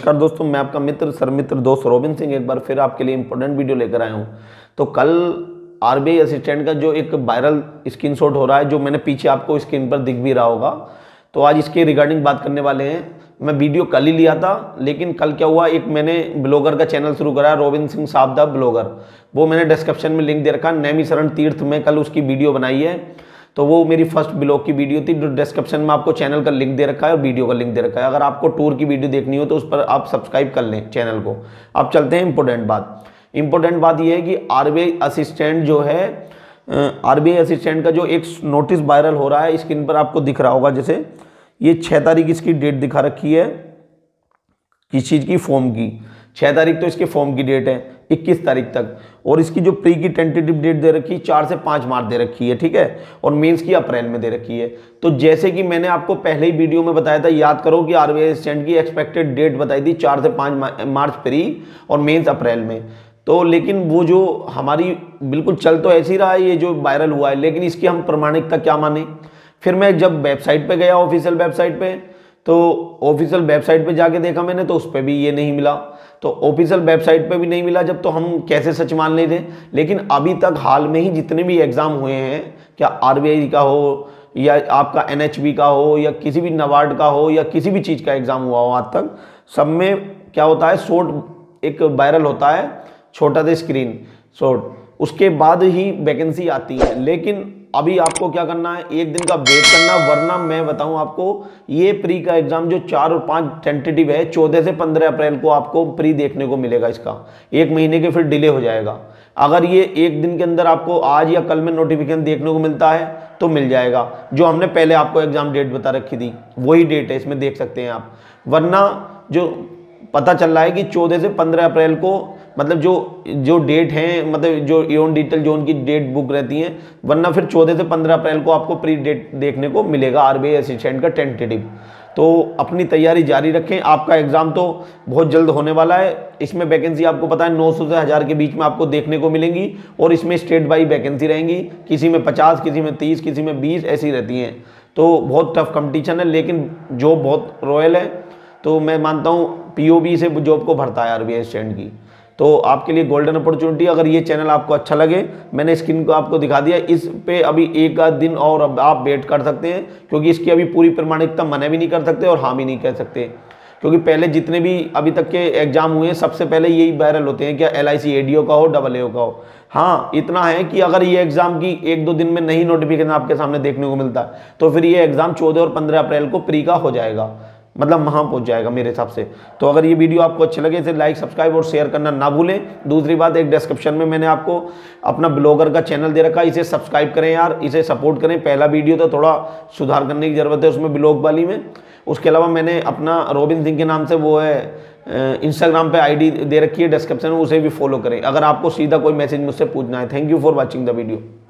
नमस्कार दोस्तों, मैं आपका मित्र सर्वमित्र दोस्त रोबिन सिंह एक बार फिर आपके लिए इंपॉर्टेंट वीडियो लेकर आया हूं। तो कल आरबीआई असिस्टेंट का जो एक वायरल स्क्रीनशॉट हो रहा है, जो मैंने पीछे आपको स्क्रीन पर दिख भी रहा होगा, तो आज इसके रिगार्डिंग बात करने वाले हैं। मैं वीडियो कल ही लिया था, लेकिन कल क्या हुआ, एक मैंने ब्लॉगर का चैनल शुरू करा है, रोबिन सिंह साहब द ब्लॉगर। वो मैंने डिस्क्रिप्शन में लिंक दे रखा है। नैमिषारण्य तीर्थ में कल उसकी वीडियो बनाई है, तो वो मेरी फर्स्ट ब्लॉग की वीडियो थी। जो डिस्क्रिप्शन में आपको चैनल का लिंक दे रखा है और वीडियो का लिंक दे रखा है। अगर आपको टूर की वीडियो देखनी हो तो उस पर आप सब्सक्राइब कर लें चैनल को। अब चलते हैं इंपॉर्टेंट बात यह है कि आरबीआई असिस्टेंट जो है, आरबीआई असिस्टेंट का जो एक नोटिस वायरल हो रहा है, स्क्रीन पर आपको दिख रहा होगा। जैसे ये 6 तारीख इसकी डेट दिखा रखी है, किस चीज़ की, फॉर्म की। 6 तारीख तो इसके फॉर्म की डेट है, 21 तारीख तक। और इसकी जो प्री की टेंटेटिव डेट दे रखी है 4 से 5 मार्च दे रखी है, ठीक है। और मेंस की अप्रैल में दे रखी है। तो जैसे कि मैंने आपको पहले ही वीडियो में बताया था, याद करो कि आरबीआई असिस्टेंट की एक्सपेक्टेड डेट बताई थी 4 से 5 मार्च प्री और मेंस अप्रैल में। तो लेकिन वो जो हमारी बिल्कुल चल तो ऐसी रहा है, ये जो वायरल हुआ है, लेकिन इसकी हम प्रमाणिकता क्या माने। फिर मैं जब वेबसाइट पे गया, ऑफिशियल वेबसाइट पे, तो ऑफिशियल वेबसाइट पे जाके देखा मैंने, तो उस पर भी ये नहीं मिला। तो ऑफिशियल वेबसाइट पे भी नहीं मिला जब, तो हम कैसे सच मान ले थे। लेकिन अभी तक हाल में ही जितने भी एग्जाम हुए हैं, क्या आरबीआई का हो या आपका एनएचबी का हो या किसी भी नाबार्ड का हो या किसी भी चीज़ का एग्जाम हुआ हो, आज तक सब में क्या होता है, शॉर्ट एक वायरल होता है, छोटा सा स्क्रीन शॉट, उसके बाद ही वैकेंसी आती है। लेकिन अभी आपको क्या करना है, एक दिन का वेट करना, वरना मैं बताऊं आपको, ये प्री का एग्जाम जो 4 और 5 टेंटेटिव है, 14 से 15 अप्रैल को आपको प्री देखने को मिलेगा। इसका 1 महीने के फिर डिले हो जाएगा। अगर ये एक दिन के अंदर आपको आज या कल में नोटिफिकेशन देखने को मिलता है तो मिल जाएगा। जो हमने पहले आपको एग्जाम डेट बता रखी थी वही डेट है, इसमें देख सकते हैं आप। वरना जो पता चल रहा है कि 14 से 15 अप्रैल को, मतलब जो डेट है, मतलब जो इवन डिटेल जो उनकी डेट बुक रहती है, वरना फिर 14 से 15 अप्रैल को आपको प्री डेट देखने को मिलेगा आरबीआई असिस्टेंट का टेंटेटिव। तो अपनी तैयारी जारी रखें। आपका एग्जाम तो बहुत जल्द होने वाला है। इसमें वैकेंसी आपको पता है 900 से 1000 के बीच में आपको देखने को मिलेंगी, और इसमें स्टेट वाइज वैकेंसी रहेंगी। किसी में 50, किसी में 30, किसी में 20 ऐसी रहती हैं। तो बहुत टफ कंपटीशन है, लेकिन जॉब बहुत रॉयल है। तो मैं मानता हूँ पीओबी से जॉब को भरता है आरबीआई असिस्टेंट की। तो आपके लिए गोल्डन अपॉर्चुनिटी। अगर ये चैनल आपको अच्छा लगे, मैंने स्क्रीन को आपको दिखा दिया, इस पे अभी एक आध दिन और अब आप वेट कर सकते हैं, क्योंकि इसकी अभी पूरी प्रमाणिकता मना भी नहीं कर सकते और हाँ भी नहीं कह सकते। क्योंकि पहले जितने भी अभी तक के एग्जाम हुए हैं, सबसे पहले यही वायरल होते हैं, क्या LIC ADO का हो, AAO का हो। हाँ, इतना है कि अगर ये एग्जाम की 1-2 दिन में नहीं नोटिफिकेशन आपके सामने देखने को मिलता है, तो फिर ये एग्जाम 14 और 15 अप्रैल को प्री का हो जाएगा, मतलब वहां पहुंच जाएगा मेरे हिसाब से। तो अगर ये वीडियो आपको अच्छे लगे, इसे लाइक, सब्सक्राइब और शेयर करना ना भूलें। दूसरी बात, एक डिस्क्रिप्शन में मैंने आपको अपना ब्लॉगर का चैनल दे रखा है, इसे सब्सक्राइब करें यार, इसे सपोर्ट करें। पहला वीडियो तो थोड़ा सुधार करने की जरूरत है उसमें, ब्लॉग वाली में। उसके अलावा मैंने अपना रोबिन सिंह के नाम से वो है इंस्टाग्राम पे ID दे रखी है डिस्क्रिप्शन में, उसे भी फॉलो करें अगर आपको सीधा कोई मैसेज मुझसे पूछना है। Thank you for watching the video.